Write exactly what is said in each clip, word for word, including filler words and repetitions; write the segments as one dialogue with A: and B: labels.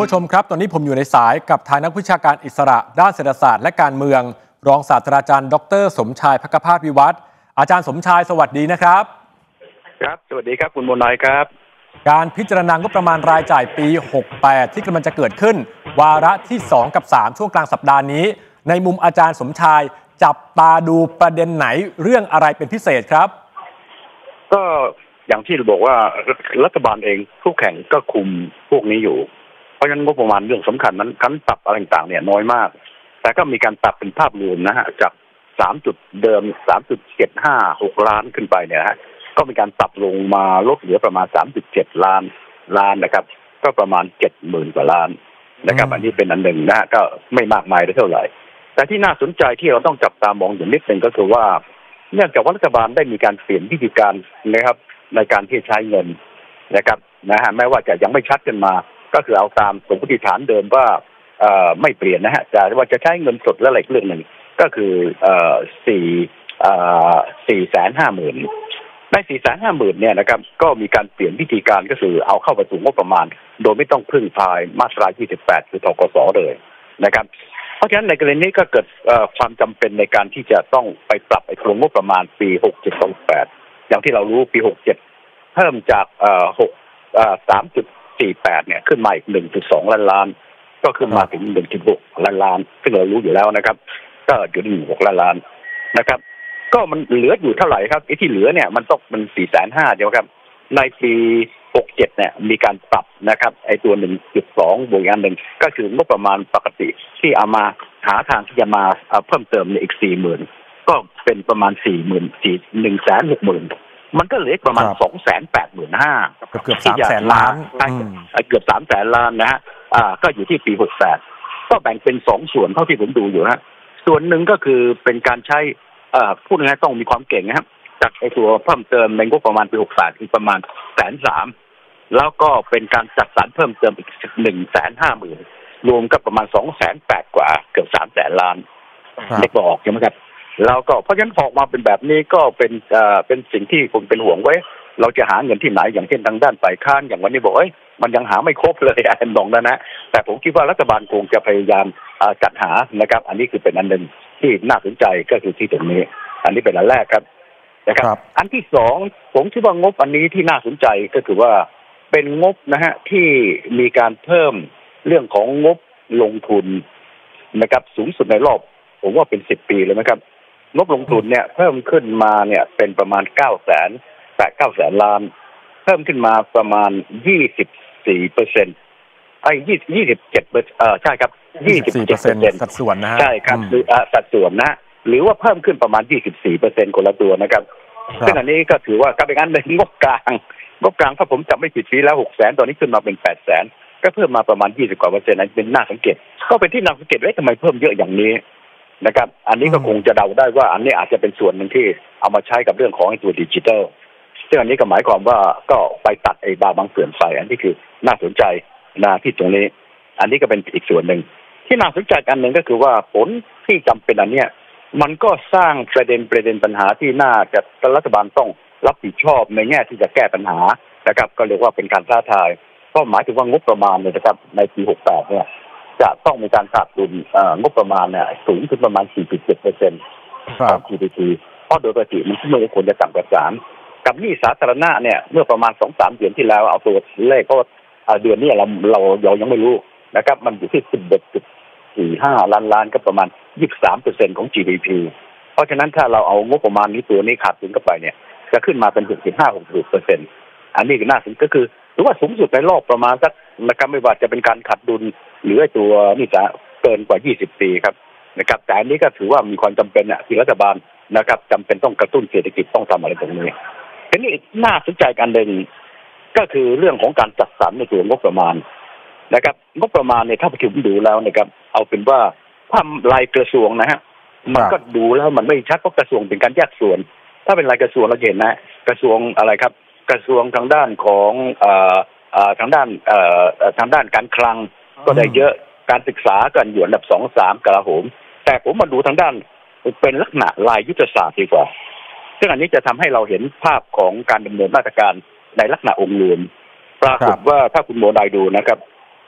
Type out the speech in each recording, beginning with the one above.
A: ผู้ชมครับตอนนี้ผมอยู่ในสายกับทางนักวิชาการอิสระด้านเศรษฐศาสตร์และการเมืองรองศาสตราจารย์ดรสมชายภักภาสวิวัฒน์อาจารย์สมชายสวัสดีนะครับ
B: ครับสวัสดีครับคุณมนายครับ
A: การพิจารณางบประมาณรายจ่ายปีหกสิบแปดที่กำลังจะเกิดขึ้นวาระที่สองกับสามช่วงกลางสัปดาห์นี้ในมุมอาจารย์สมชายจับตาดูประเด็นไหนเรื่องอะไรเป็นพิเศษครับ
B: ก็อย่างที่เราบอกว่ารัฐบาลเองผู้แข่งก็คุมพวกนี้อยู่เพราะฉะนั้นงบประมาณเรื่องสำคัญนั้นการปรับอะไรต่างๆเนี่ยน้อยมากแต่ก็มีการปรับเป็นภาพรวมนะฮะจากสามจุดเดิม สามจุดเจ็ดห้าหก ล้านขึ้นไปเนี่ยฮะก็มีการปรับลงมาลดเหลือประมาณ สามจุดเจ็ด ล้านล้านนะครับก็ประมาณ เจ็ดหมื่น กว่าล้านนะครับอันนี้เป็นอันหนึ่งนะฮะก็ไม่มากมายเท่าไหร่แต่ที่น่าสนใจที่เราต้องจับตามองอย่างนิดหนึ่งก็คือว่าเนื่องจากว่ารัฐบาลได้มีการเปลี่ยนวิธีการนะครับในการที่ใช้เงินนะครับนะฮะแม้ว่าจะยังไม่ชัดกันมาก็คือเอาตามสมมติฐานเดิมว่าเอ่อไม่เปลี่ยนนะฮะแต่ว่าจะใช้เงินสดและอะไรเรื่องหนึ่งก็คือเอ่อสี่เอ่อสี่แสนห้าหมื่นในสี่แสนห้าหมื่นเนี่ยนะครับก็มีการเปลี่ยนวิธีการก็คือเอาเข้าไปสู่งบประมาณโดยไม่ต้องพึ่งพามาตรายี่สิบแปดคือธกสเลยนะครับเพราะฉะนั้นในกรณีนี้ก็เกิดความจำเป็นในการที่จะต้องไปปรับไอ้ตัวงบประมาณปีหกสิบเจ็ด หกสิบแปดอย่างที่เรารู้ปีหกสิบเจ็ดเพิ่มจากเอ่อหกเอ่อ สามจุดสี่แปด เนี่ยขึ้นมาอีก หนึ่งจุดสอง ล้านล้านก็ขึ้นมาถึง หนึ่งจุดหก ล้านล้านซึ่งเรารู้อยู่แล้วนะครับก็อยู่ที่หนึ่งจุดหก ล้านล้านนะครับก็มันเหลืออยู่เท่าไหร่ครับไอ้ที่เหลือเนี่ยมันต้องมัน สี่แสนห้าหมื่น เดียวครับในปีหกสิบเจ็ดเนี่ยมีการปรับนะครับไอ้ตัว หนึ่งจุดสอง บวกอีกอันหนึ่งก็คืองบประมาณปกติที่เอามาหาทางที่จะมาเพิ่มเติมในอีก สี่หมื่น ก็เป็นประมาณ สี่หมื่น หนึ่งแสนหกหมื่น มันก็เหลือประมาณ สองแสนแปดหมื่นห้าพัน
A: เกือบ สามแสน ล้าน
B: เกือบ สามแสน ล้านนะฮะอ่าก็อยู่ที่ปีหกสิบแปดก็แบ่งเป็นสองส่วนเท่าที่ผมดูอยู่ฮะส่วนหนึ่งก็คือเป็นการใช้เอ่อพูดง่ายๆต้องมีความเก่งนะครับจากไอ้ตัวเพิ่มเติมในงบประมาณปีหกสิบแปดคือประมาณ แสนสาม แล้วก็เป็นการจัดสรรเพิ่มเติมอีก หนึ่งแสนห้าหมื่น รวมกับประมาณ สองแสนแปด กว่าเกือบ สามแสน ล้านเล็กบอกใช่ไหมครับแล้วก็เพราะฉะนั้นออกมาเป็นแบบนี้ก็เป็นเอ่อเป็นสิ่งที่ผมเป็นห่วงไว้เราจะหาเงินที่ไหนอย่างเช่นทางด้านฝ่ายค้านอย่างวันนี้บอกเอ้ยมันยังหาไม่ครบเลยอันนองนั้นนะแต่ผมคิดว่ารัฐบาลคงจะพยายามจัดหานะครับอันนี้คือเป็นอันหนึ่งที่น่าสนใจก็คือที่ตรงนี้อันนี้เป็นอันแรกครับนะครับอันที่สองผมคิดว่างบอันนี้ที่น่าสนใจก็คือว่าเป็นงบนะฮะที่มีการเพิ่มเรื่องของงบลงทุนนะครับสูงสุดในรอบผมว่าเป็นสิบปีเลยนะครับงบลงทุนเนี่ยเพิ่มขึ้นมาเนี่ยเป็นประมาณเก้าแสนแปดเก้าแสนล้านเพิ่มขึ้นมาประมาณยี่สิบสี่เปอร์เซ็นต์ไอ้ยี่ยี่สิบเจ็ดเปอร์เซ็นต์เออใช่ครับยี่สิบเจ็ดเปอร์เซ็นต์
A: สัดส่วนนะฮะ
B: ใช่ครับคือสัดส่วนนะหรือว่าเพิ่มขึ้นประมาณยี่สิบสี่เปอร์เซ็นต์คนละตัวนะครับซึ่งอันนี้ก็ถือว่าก็เป็นอันหนึ่งงบกลางงบกลางถ้าผมจำไม่ผิดปีแล้วหกแสนตอนนี้ขึ้นมาเป็นแปดแสนก็เพิ่มมาประมาณยี่สิบกว่าเปอร์เซ็นต์อันเป็นน่าสังเกตก็เป็นที่น่าสังเกตว่าทำไมเพิ่มเยอะอย่างนี้นะครับอันนี้ก็คงจะเดาได้ว่าอันนี้อาจจะเป็นส่วนหนึ่งที่เอามาใช้กับเรื่องของไอ้ตัวดิจิทัลซึ่งอันนี้ก็หมายความว่าก็ไปตัดไอ้บาบางส่วนไปอันนี้คือน่าสนใจนะที่ตรงนี้อันนี้ก็เป็นอีกส่วนหนึ่งที่น่าสนใจอันหนึ่งก็คือว่าผลที่จำเป็นอันเนี้ยมันก็สร้างประเด็นประเด็นปัญหาที่น่าจะรัฐบาลต้องรับผิดชอบในแง่ที่จะแก้ปัญหานะครับก็เรียกว่าเป็นการท้าทายก็หมายถึงว่างบประมาณเนี่ยนะครับในปีหกสิบแปดเนี่ยจะต้องมีการขาดดุลงบประมาณเนี่ยสูงขึ้นประมาณ สี่จุดเจ็ดเปอร์เซ็นต์ ของ จี ดี พี เพราะโดยปกติมันไม่ควรจะต่ำกว่าสามกับหนี้สาธารณะเนี่ยเมื่อประมาณ สองถึงสาม เดือนที่แล้วเอาตัวเลขก็เดือนนี้เราเราเรายังไม่รู้นะครับมันอยู่ที่ สิบเอ็ดจุดสี่ห้า ล้านล้านก็ประมาณ ยี่สิบสามเปอร์เซ็นต์ ของ จี ดี พี เพราะฉะนั้นถ้าเราเอางบประมาณนี้ตัวนี้ขาดดุลเข้าไปเนี่ยจะขึ้นมาเป็น หกจุดห้า หกจุดหกเปอร์เซ็นต์ อันนี้ก็น่าสนใจก็คือหรือว่าสูงสุดในรอบประมาณสักนะครับไม่ว่าจะเป็นการขาดดุลหรือตัวนี่จะเกินกว่ายี่สิบปีครับนะครับแต่อันนี้ก็ถือว่ามีความจำเป็นอ่ะที่รัฐบาลนะครับจำเป็นต้องกระตุ้นเศรษฐกิจต้องทำอะไรตรงนี้ทีนี้น่าสนใจกันหนึ่งก็คือเรื่องของการจัดสรรในตัวงบประมาณนะครับงบประมาณเนี่ยถ้าไปถึงดูแล้วนะครับเอาเป็นว่าถ้ารายกระทรวงนะฮะมันก็ดูแล้วมันไม่ชัดเพราะกระทรวงเป็นการแยกส่วนถ้าเป็นรายกระทรวงเราเห็นนะกระทรวงอะไรครับกระทรวงทางด้านของเอ่อเอ่อทางด้านเอ่อทางด้านการคลังก็ได้เยอะการศึกษากันอยู่อันดับสอง สามกลาโหมแต่ผมมาดูทางด้านเป็นลักษณะรายยุทธศาสตร์ดีกว่าซึ่งอันนี้จะทำให้เราเห็นภาพของการดำเนินมาตรการในลักษณะองค์รวมปรากฏว่าถ้าคุณโมได้ดูนะครับ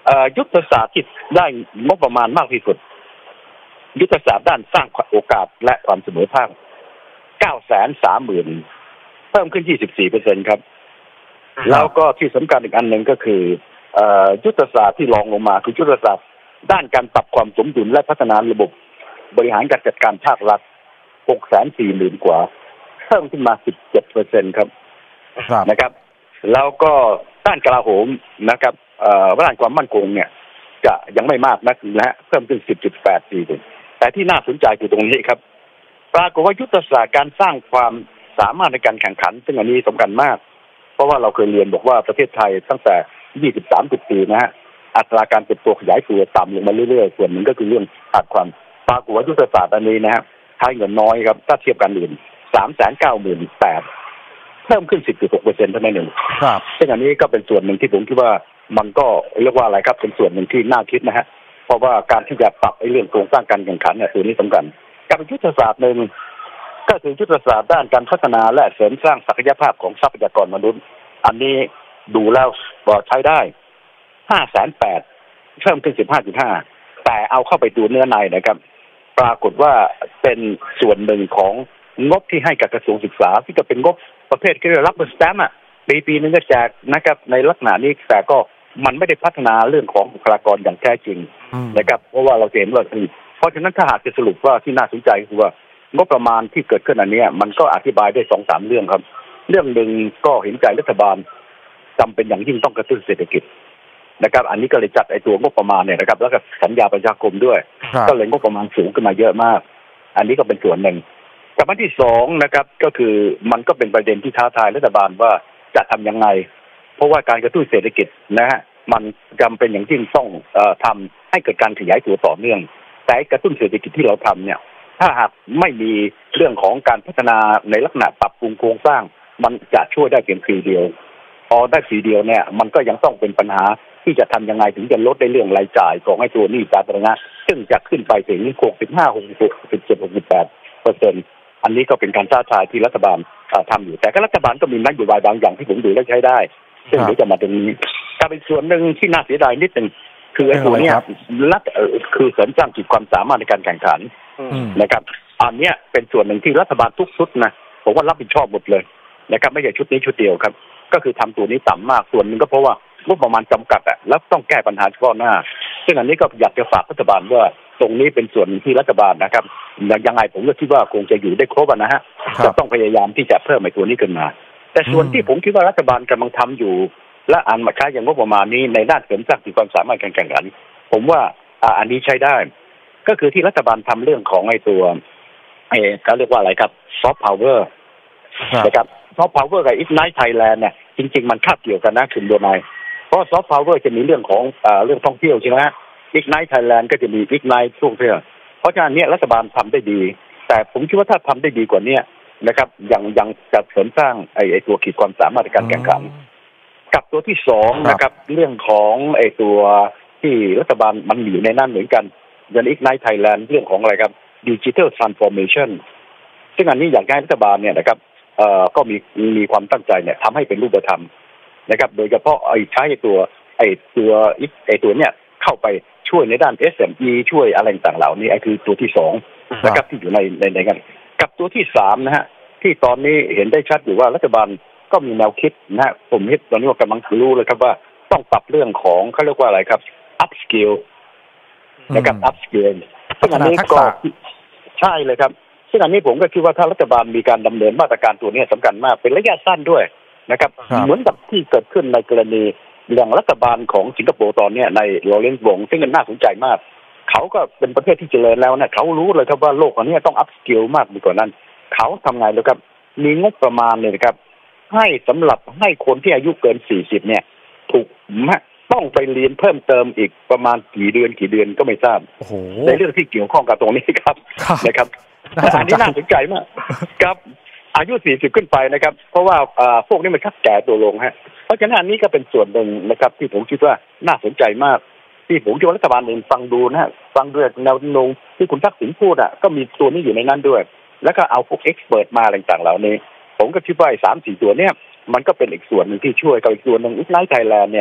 B: ยุทธศาสตร์ที่ได้งบประมาณมากที่สุดยุทธศาสตร์ด้านสร้างโอกาสและความเสมอภาค เก้าแสนสามหมื่น เพิ่มขึ้น ยี่สิบสี่เปอร์เซ็นต์ ครับแล้วก็ที่สำคัญอีกอันหนึ่งก็คือยุทธศาสตร์ที่รองลงมาคือยุทธศาสตร์ด้านการปรับความสมดุลและพัฒนาระบบบริหารการจัดการภาครัฐ หกแสนสี่หมื่น กว่าเพิ่มขึ้นมา สิบเจ็ดเปอร์เซ็นต์ ครับนะครับแล้วก็ด้านกลาโหมนะครับเอ่อด้านความมั่นคงเนี่ยจะยังไม่มากนักนะฮะเพิ่มขึ้น สิบจุดแปดสี่ แต่ที่น่าสนใจคือตรงนี้ครับปรากฏว่ายุทธศาสตร์การสร้างความสามารถในการแข่งขันซึ่งอันนี้สำคัญมากเพราะว่าเราเคยเรียนบอกว่าประเทศไทยตั้งแต่ ยี่สิบสาม ปีนะฮะอัตราการเติบโตขยายตัวต่ำลงมาเรื่อยๆส่วนหนึ่งก็คือเรื่องขาดความปรากฏว่ายุทธศาสตร์อันนี้นะฮะใช้เงินน้อยครับถ้าเทียบกันอื่น สามแสนเก้าหมื่นแปดพัน เพิ่มขึ้น สิบจุดหกเปอร์เซ็นต์ เท่านั้นเองครับซึ่งอันนี้ก็เป็นส่วนหนึ่งที่ผมคิดว่ามันก็เรียกว่าอะไรครับเป็นส่วนหนึ่งที่น่าคิดนะฮะเพราะว่าการที่จะปรับไอ้เรื่องโครงสร้างการแข่งขันเนี่ยตัวนี้สำคัญกับยุทธศาสตร์หนึ่งก็คือยุทธศาสตร์ด้านการพัฒนาและเสริมสร้างศักยภาพของทรัพยากรมนุษย์อันนี้ดูแล้วใช้ได้ ห้าแสนแปดหมื่น เพิ่มขึ้น สิบห้าจุดห้า แต่เอาเข้าไปดูเนื้อในนะครับปรากฏว่าเป็นส่วนหนึ่งของงบที่ให้กับกระทรวงศึกษาที่จะเป็นงบประเภทที่ได้รับสแตมป์อ่ะปีปีนึงก็แจกนะครับในลักษณะนี้แต่ก็มันไม่ได้พัฒนาเรื่องของบุคลากรอย่างแท้จริงนะครับเพราะว่าเราเห็นว่าเพราะฉะนั้นถ้าหากจะสรุปว่าที่น่าสนใจคือว่างบประมาณที่เกิดขึ้นอันนี้มันก็อธิบายได้ สองสาม เรื่องครับเรื่องหนึ่งก็เห็นใจรัฐบาลจำเป็นอย่างยิ่งต้องกระตุ้นเศรษฐกิจนะครับอันนี้ก็เลยจัดไอ้ตัวงบประมาณเนี่ยนะครับแล้วก็สัญญาประชาคมด้วยก็เลยงบประมาณสูงขึ้นมาเยอะมากอันนี้ก็เป็นส่วนหนึ่งกับอันที่สองนะครับก็คือมันก็เป็นประเด็นที่ท้าทายรัฐบาลว่าจะทำยังไงเพราะว่าการกระตุ้นเศรษฐกิจนะฮะมันจำเป็นอย่างยิ่งต้องเอ่อทำให้เกิดการขยายตัวต่อเนื่องแต่กระตุ้นเศรษฐกิจที่เราทำเนี่ยถ้าหากไม่มีเรื่องของการพัฒนาในลักษณะปรับปรุงโครงสร้างมันจะช่วยได้เพียงปีเดียวพอได้ปีเดียวเนี่ยมันก็ยังต้องเป็นปัญหาที่จะทำยังไงถึงจะลดได้เรื่องรายจ่ายของไอ้ตัวหนี้สาธารณะซึ่งจะขึ้นไปถึง หกสิบห้า หกสิบหก หกสิบเจ็ด หกสิบแปดเปอร์เซ็นต์ อันนี้ก็เป็นการท้าทายที่รัฐบาลทำอยู่แต่ก็รัฐบาลก็มีนโยบายบางอย่างที่ผมดูแล้วใช้ได้ซึ่งเดี๋ยวจะมาตรงนี้ก็เป็นส่วนหนึ่งที่น่าเสียดายนิดหนึ่งคือไอ้ตัวเนี้ยรัฐคือเสริมสร้างขีดความสามารถในการแข่งขันนะครับอันเนี้ยเป็นส่วนหนึ่งที่รัฐบาลทุกชุดนะผมว่ารับผิดชอบหมดเลยนะครับไม่ใช่ชุดนี้ชุดเดียวครับก็คือทำตัวนี้ต่ำมากส่วนหนึ่งก็เพราะว่างบประมาณจำกัดอ่ะแล้วต้องแก้ปัญหาเฉพาะหน้าซึ่งอันนี้ก็อยากจะฝากรัฐบาลว่าตรงนี้เป็นส่วนที่รัฐบาลนะครับยังไงผมก็คิดว่าคงจะอยู่ได้ครบนะฮะจะต้องพยายามที่จะเพิ่มไอ้ตัวนี้ขึ้นมาแต่ส่วนที่ผมคิดว่ารัฐบาลกำลังทำอยู่และอันมาใช้อย่างงบประมาณนี้ในด้านเสริมสร้างขีดความสามารถการแข่งขันผมว่าอันนี้ใช้ได้ก็คือที่รัฐบาลทำเรื่องของไอ้ตัวไอ้เขาเรียกว่าอะไรครับซอฟต์พาวเวอร์นะครับซอฟต์พาวเวอร์กับ Ignite Thailand เนี่ยจริงๆมันคาบเกี่ยวกันนะคุณโดนายเพราะซอฟต์พาวเวอร์จะมีเรื่องของเอ่อเรื่องท่องเที่ยวใช่ไหมฮะ Ignite Thailand ก็จะมี Ignite ท่องเที่ยวเพราะฉะนั้นเนี่ยรัฐบาลทำได้ดีแต่ผมคิดว่าถ้าทำได้ดีกว่านี้นะครับยังยังจะเสริมสร้างไอ้ไอ้ตัวขีดความสามารถในการแข่งขันกับตัวที่สองนะครับเรื่องของไอ้ตัวที่รัฐบาลมันอยู่ในนั้นเหมือนกันอย่าง Ignite Thailand เรื่องของอะไรครับ Digital Transformation ซึ่งอันนี้อยากให้รัฐบาลเนี่ยนะครับเอ่อก็มีมีความตั้งใจเนี่ยทำให้เป็นรูปธรรมนะครับโดยเฉพาะไอ้ใช้ตัวไอ้ตัวไอ้ตัวเนี่ยเข้าไปช่วยในด้าน เอส เอ็ม อี ช่วยอะไรต่างๆเหล่านี้ไอ้คือตัวที่สองนะครับที่อยู่ในในในกันกับตัวที่สามนะฮะที่ตอนนี้เห็นได้ชัดอยู่ว่ารัฐบาลก็มีแนวคิดนะฮะผมคิดตอนนี้ว่ากำลังรู้เลยครับว่าต้องปรับเรื่องของเขาเรียกว่าอะไรครับ up skill นะครับ up skill ซึ่งอันนี้ก็ใช่เลยครับซึ่งอันนี้ผมก็คิดว่าถ้ารัฐบาลมีการดำเนินมาตรการตัวนี้สำคัญมากเป็นระยะสั้นด้วยนะครับเหมือนกับที่เกิดขึ้นในกรณีอย่างรัฐบาลของสิงคโปร์ตอนนี้ในโรเลนส์วงซึ่งมันน่าสนใจมากเขาก็เป็นประเทศที่เจริญแล้วนะเขารู้เลยครับว่าโลกอันนี้ต้องอัพสกิลมากกว่านั้นเขาทำไงเลยครับมีงบประมาณเลยนะครับให้สำหรับให้คนที่อายุเกินสี่สิบเนี่ยถูกต้องไปเรียนเพิ่มเติมอีกประมาณกี่เดือนกี่เดือนก็ไม่ทราบในเรื่องที่เกี่ยวข้องกับตรงนี้ครับนะครับอันนี้น่าสนใจมากครับอายุสี่สิบขึ้นไปนะครับเพราะว่าพวกนี้มันชักแก่ตัวลงฮะเพราะฉะนั้นอันนี้ก็เป็นส่วนหนึ่งนะครับที่ผมคิดว่าน่าสนใจมากที่ผมคิดว่ารัฐบาลเองฟังดูนะฮะฟังด้วยแนวโน้มที่คุณทักษิณพูดอ่ะก็มีตัวนี้อยู่ในนั้นด้วยแล้วก็เอาพวกเอ็กซ์เพิร์ทมาอะไรต่างๆเหล่านี้ผมก็คิดว่าสามสี่ตัวเนี้ยมันก็เป็นอีกส่วนหนึ่งที่ช่วยกับอีกส่วนหนึ่ง Ignite Thailand เนี่ย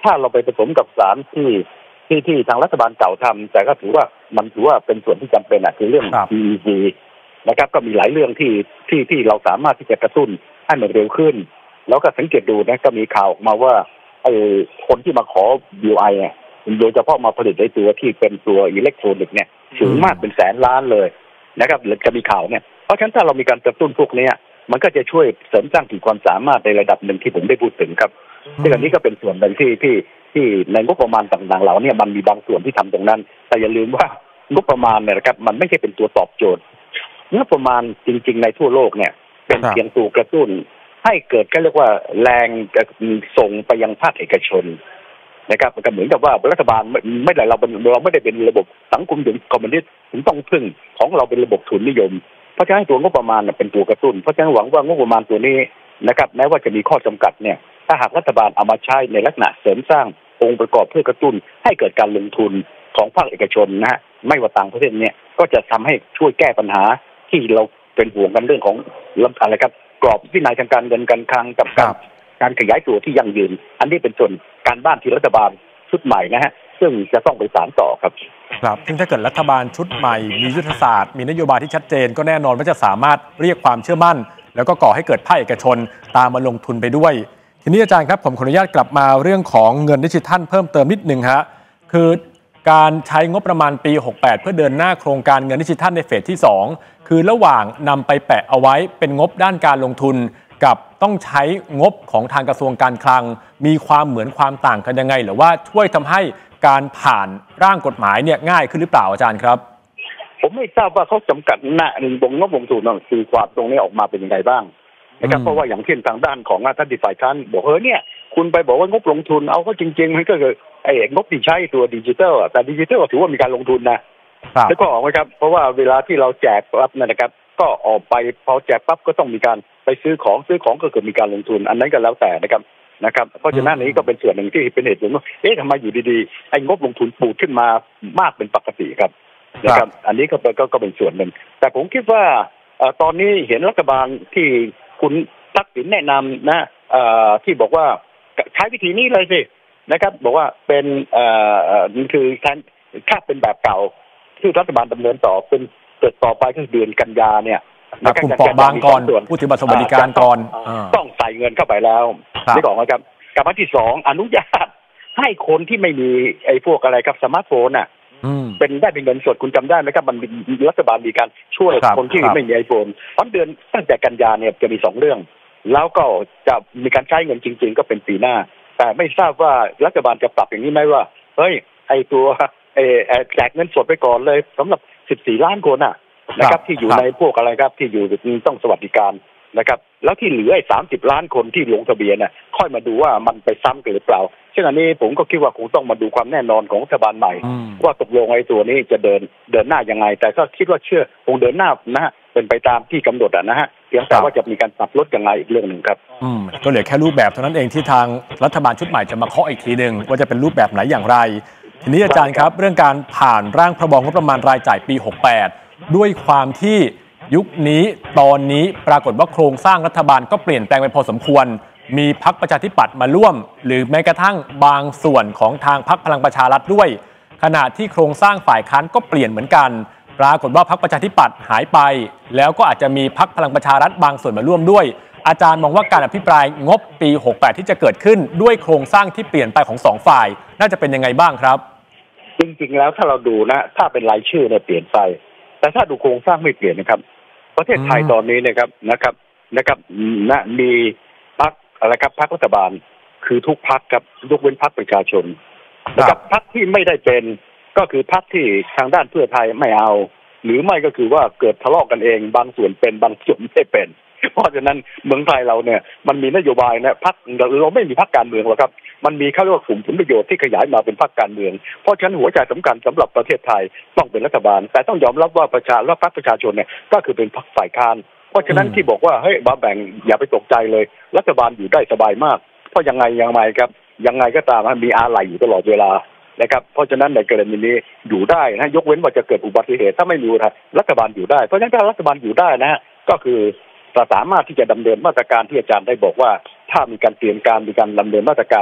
B: ถ้าเราไปผสมกับสารที่ที่ที่ทางรัฐบาลเก่าทำแต่ก็ถือว่ามันถือว่าเป็นส่วนที่จำเป็นอะคือเรื่อง พี อี ซี นะครับก็มีหลายเรื่องที่ที่ที่เราสามารถที่จะกระตุ้นให้มันเร็วขึ้นแล้วก็สังเกตดูนะก็มีข่าวออกมาว่าไอ้คนที่มาขอ บี ไอ เนี่ยโดยเฉพาะมาผลิตไอ้ตัวที่เป็นตัวอิเล็กทรอนิกส์เนี่ยสูงมากเป็นแสนล้านเลยนะครับหรือจะมีข่าวเนี่ยเพราะฉะนั้นถ้าเรามีการกระตุ้นพวกนี้มันก็จะช่วยเสริมสร้างขีดความสามารถในระดับหนึ่งที่ผมได้พูดถึงครับซึ่งอันนี้ก็เป็นส่วนหนึ่งที่ที่ที่ในงบประมาณต่างๆเหล่านี้มันมีบางส่วนที่ทำตรงนั้นแต่อย่าลืมว่างบประมาณเนี่ยนะครับมันไม่ใช่เป็นตัวตอบโจทย์งบประมาณจริงๆในทั่วโลกเนี่ยเป็นเพียงตัวกระตุ้นให้เกิดก็เรียกว่าแรงส่งไปยังภาคเอกชนนะครับมันก็เหมือนกับว่ารัฐบาลไม่ไม่ได้เราเราไม่ได้เป็นระบบสังคมคอมมิวนิสต์ถึงต้องพึ่งของเราเป็นระบบทุนนิยมเพราะฉะนั้นตัวงบประมาณเป็นตัวกระตุ้นเพราะฉะนั้นหวังว่างบประมาณตัวนี้นะครับแม้ว่าจะมีข้อจำกัดเนี่ยถ้าหากรัฐบาลเอามาใช้ในลักษณะเสริมสร้างองค์ประกอบเพื่อกระตุ้นให้เกิดการลงทุนของภาคเอกชนนะฮะไม่ว่าต่างประเทศเนี่ยก็จะทำให้ช่วยแก้ปัญหาที่เราเป็นห่วงกันเรื่องของอะไรครับกรอบวินัยทางการเงินการคลังกับการการขยายตัวที่ยั่งยืนอันนี้เป็นส่วนการบ้านที่รัฐบาลชุดใหม่นะฮะซึ่งจะต้องไปสานต่อครับ
A: ครับซึ่งถ้าเกิดรัฐบาลชุดใหม่มียุทธศาสตร์มีนโยบายที่ชัดเจนก็แน่นอนว่าจะสามารถเรียกความเชื่อมั่นแล้วก็ก่อให้เกิดภาคเอกชนตามมาลงทุนไปด้วยทีนี้อาจารย์ครับผมขออนุญาตกลับมาเรื่องของเงินดิจิทัลเพิ่มเติมนิดนึงฮะคือการใช้งบประมาณปีหกสิบแปดเพื่อเดินหน้าโครงการเงินดิจิทัลในเฟสที่สองคือระหว่างนำไปแปะเอาไว้เป็นงบด้านการลงทุนกับต้องใช้งบของทางกระทรวงการคลังมีความเหมือนความต่างกันยังไงหรือว่าช่วยทำให้การผ่านร่างกฎหมายเนี่ยง่ายขึ้นหรือเปล่าอาจารย์ครับ
B: ผมไม่ทราบว่าเขาจำกัดหน้าหนึ่งบงงบลงทุนคือความตรงนี้ออกมาเป็นยังไงบ้างนะครับเพราะว่าอย่างเช่นทางด้านของท่านดิฝ่ายค้านบอกเฮ้ยเนี่ยคุณไปบอกว่างบลงทุนเอาก็จริงๆมันก็คือไอ้งบที่ใช้ตัวดิจิทัลแต่ดิจิทัลถือว่ามีการลงทุนนะแล้วก็ออกไหมครับเพราะว่าเวลาที่เราแจกปั๊บนะครับก็ออกไปพอแจกปั๊บก็ต้องมีการไปซื้อของซื้อของก็เกิดมีการลงทุนอันนั้นก็แล้วแต่นะครับนะครับเพราะฉะนั้นนี้ก็เป็นส่วนหนึ่งที่เป็นเหตุผลว่าเอ๊ะทำไมอยู่ดีๆไอ้งบลงทุนปูดขึ้นมามากเป็นปกติครับนะครับอันนี้ก็ก็ก็เป็นส่วนหนึ่งแต่ผมคิดว่าตอนนี้เห็นรัฐบาลที่คุณทักษิณแนะนำนะที่บอกว่าใช้วิธีนี้เลยสินะครับบอกว่าเป็นเอ่อนี่คือการค่าเป็นแบบเก่าที่รัฐบาลดำเนินต่อเป็นเกิดต่อไปคือเดือนกันยาเนี่ย
A: กลุ่มเปราะบางก่อนผู้ถือบัตรสวัสดิการก่อน
B: ต้องใส่เงินเข้าไปแล้วนี่บอกนะครับกับอันที่สองอนุญาตให้คนที่ไม่มีไอ้พวกอะไรครับสมาร์ทโฟนน่ะเป็นได้เป็นเงินสดคุณจำได้ไหมครับมันรัฐบาลมีการช่วยคนที่ไม่มีไอโฟนตอนเดือนตั้งแต่กันยาเนี่ยจะมีสองเรื่องแล้วก็จะมีการใช้เงินจริงๆก็เป็นปีหน้าแต่ไม่ทราบว่ารัฐบาลจะปรับอย่างนี้ไหมว่าเฮ้ยไอตัวไอแจกเงินสดไปก่อนเลยสำหรับสิบสี่ล้านคนน่ะนะครับที่อยู่ในพวกอะไรครับที่อยู่ต้องสวัสดิการนะครับแล้วที่เหลือไอ้สามสิบล้านคนที่ลงทะเบียนน่ะค่อยมาดูว่ามันไปซ้ำกันหรือเปล่าซึ่งอันนี้ผมก็คิดว่าคงต้องมาดูความแน่นอนของรัฐบาลใหม่ว่าตกลงไอ้ตัวนี้จะเดินเดินหน้ายังไงแต่ก็คิดว่าเชื่อคงเดินหน้านะฮะเป็นไปตามที่กำหนดอ่ะนะฮะเพียงแต่ว่าจะมีการปรับลดยังไงอีกเรื่องหนึ่งครับ
A: อืมก็เหลือแค่รูปแบบเท่านั้นเองที่ทางรัฐบาลชุดใหม่จะมาเคาะอีกทีนึงว่าจะเป็นรูปแบบไหนอย่างไรทีนี้อาจารย์ครับเรื่องการผ่านร่างพรบงบประมาณรายจ่ายปีหกสิบแปดด้วยความที่ยุคนี้ตอนนี้ปรากฏว่าโครงสร้างรัฐบาลก็เปลี่ยนแปลงไปพอสมควรมีพรรคประชาธิปัตย์มาร่วมหรือแม้กระทั่งบางส่วนของทางพรรคพลังประชารัฐด้วยขณะที่โครงสร้างฝ่ายค้านก็เปลี่ยนเหมือนกันปรากฏว่าพรรคประชาธิปัตย์หายไปแล้วก็อาจจะมีพรรคพลังประชารัฐบางส่วนมาร่วมด้วยอาจารย์มองว่าการอภิปรายงบปีหกสิบแปดที่จะเกิดขึ้นด้วยโครงสร้างที่เปลี่ยนไปของสองฝ่ายน่าจะเป็นยังไงบ้างครับ
B: จริงๆแล้วถ้าเราดูนะถ้าเป็นรายชื่อเนี่ยเปลี่ยนไปแต่ถ้าดูโครงสร้างไม่เปลี่ยนนะครับประเทศไทยตอนนี้นะครับนะครับนะครับนะมีพรรคอะไรครับพรรครัฐบาลคือทุกพรรคครับยกเว้นพรรคประชาชนนะครับพรรคที่ไม่ได้เป็นก็คือพรรคที่ทางด้านเพื่อไทยไม่เอาหรือไม่ก็คือว่าเกิดทะเลาะกันเองบางส่วนเป็นบางส่วนไม่เป็นเพราะฉะนั้นเมืองไทยเราเนี่ยมันมีนโยบายนะพรรคเราไม่มีพรรคการเมืองหรอกครับมันมีเขาเรียกว่ากลุ่มผลประโยชน์ที่ขยายมาเป็นพรรคการเมืองเพราะฉะนั้นหัวใจสำคัญสำหรับประเทศไทยต้องเป็นรัฐบาลแต่ต้องยอมรับว่าประชาและพรรคประชาชนเนี่ยก็คือเป็นพรรคฝ่ายค้านเพราะฉะนั้นที่บอกว่าเฮ้ยมาแบ่งอย่าไปตกใจเลยรัฐบาลอยู่ได้สบายมากเพราะยังไงยังไงครับยังไงก็ตามมีอาไหลอยู่ตลอดเวลานะครับเพราะฉะนั้นในกรณีนี้อยู่ได้นะยกเว้นว่าจะเกิดอุบัติเหตุถ้าไม่มีรัฐบาลอยู่ได้เพราะฉะนั้นถ้ารัฐบาลอยู่ได้นะฮะก็คือสามารถที่จะดำเนินมาตรการที่อาจารย์ได้บอกว่าถ้ามีการเตรียมการมีการดำเนินมาตรการ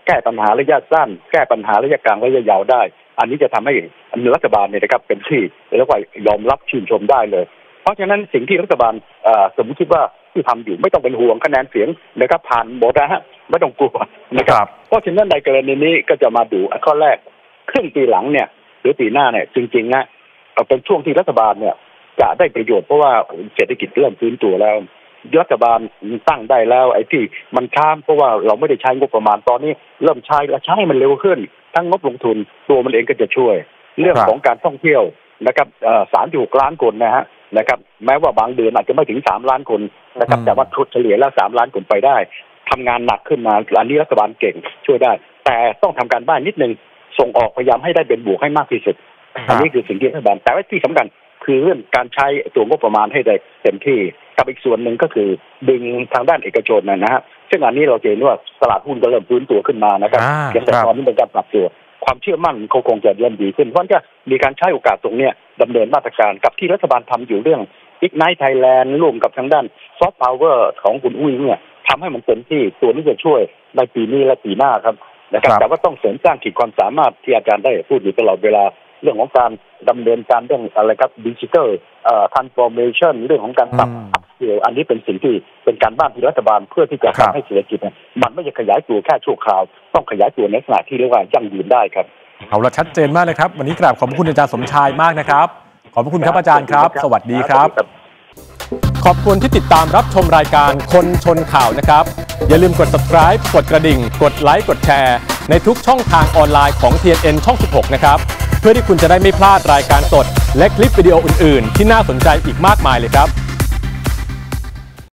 B: แก้ปัญหาระยะสั้นแก้ปัญหาระยะกลางระยะยาวได้อันนี้จะทำให้รัฐบาลเนี่ยนะครับเป็นที่เรียกว่ายอมรับชื่นชมได้เลยเพราะฉะนั้นสิ่งที่รัฐบาลสมมติคิดว่าที่ทำอยู่ไม่ต้องเป็นห่วงคะแนนเสียงนะครับผ่านหมดนะฮะไม่ต้องกลัวนะครับเพราะฉะนั้นในกรณีนี้ก็จะมาดูข้อแรกครึ่งปีหลังเนี่ยหรือปีหน้าเนี่ยจริงๆนะเป็นช่วงที่รัฐบาลเนี่ยจะได้ประโยชน์เพราะว่าเศรษฐกิจเริ่มฟื้นตัวแล้วรัฐบาลตั้งได้แล้วไอ้ที่มันช้าเพราะว่าเราไม่ได้ใช้งบประมาณตอนนี้เริ่มใช้และใช้มันเร็วขึ้นทั้งงบลงทุนตัวมันเองก็จะช่วยเรื่องของการท่องเที่ยวนะครับสามจุดหกล้านคนนะฮะนะครับแม้ว่าบางเดือนอาจจะไม่ถึงสามล้านคนนะครับแต่ว่าทุนเฉลี่ยแล้วสามล้านคนไปได้ทำงานหนักขึ้นมาอันนี้รัฐบาลเก่งช่วยได้แต่ต้องทำการบ้านนิดนึงส่งออกพยายามให้ได้เป็นบวกให้มากที่สุดอันนี้คือสิ่งที่รัฐบาลแต่ว่าที่สำคัญคือเรื่องการใช้ตัวงบประมาณให้ได้เต็มที่กับอีกส่วนหนึ่งก็คือดึงทางด้านเอกชนนะฮะซึ่งอันนี้เราเห็นว่าตลาดหุ้นก็เริ่มฟื้นตัวขึ้นมานะครับอย่างแต่ตอนนี้เป็นการปรับตัวความเชื่อมั่นเขาคงจะเริ่มดีขึ้นเพราะจะมีการใช้โอกาสตรงนี้ดำเนินมาตรการกับที่รัฐบาลทำอยู่เรื่อง Ignite Thailand ร่วมกับทางด้าน Soft Power ของคุณอุ้ยเนี่ยทำให้มันเต็มที่ตัวนี้จะช่วยในปีนี้และปีหน้าครับนะครับแต่ว่าต้องเสริมสร้างขีดความสามารถที่อาจารย์ได้พูดอยู่ตลอดเวลาเรื่องของการดำเนินการเรื่องอะไรครับดิจิทัลเอ่อ transformation เรื่องของการปรับอัพสกิลอันนี้เป็นสิ่งที่เป็นการบ้านที่รัฐบาลเพื่อที่จะทำให้เศรษฐกิจมันไม่จะขยายตัวแค่ชั่วคราวต้องขยายตัวในขณะที่เรียกว่ายั่งยืนได้ครับ
A: เอาละชัดเจนมากเลยครับวันนี้กราบขอบคุณอาจารย์สมชายมากนะครับขอบคุณครับอาจารย์ครับสวัสดีครับขอบคุณที่ติดตามรับชมรายการคนชนข่าวนะครับอย่าลืมกด subscribe กดกระดิ่งกดไลค์กดแชร์ในทุกช่องทางออนไลน์ของ ที เอ็น เอ็น ช่อง สิบหก นะครับเพื่อที่คุณจะได้ไม่พลาดรายการสดและคลิปวิดีโออื่นๆที่น่าสนใจอีกมากมายเลยครับ